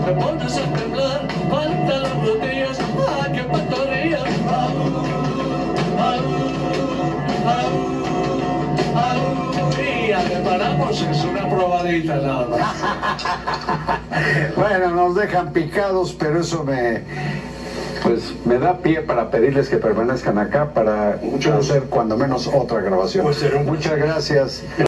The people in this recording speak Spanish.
me pones a temblar, faltan las rodillas, ¡ah, qué pantorrillas! Y preparamos, es una probadita nada más. Bueno, nos dejan picados, pero eso me da pie para pedirles que permanezcan acá para hacer cuando menos otra grabación. Pues será un Muchas gracias.